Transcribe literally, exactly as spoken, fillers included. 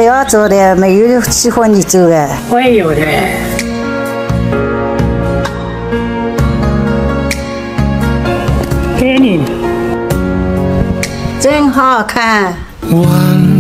我要做的，没有喜欢你做的。 我也有的。给你。 真好看。 One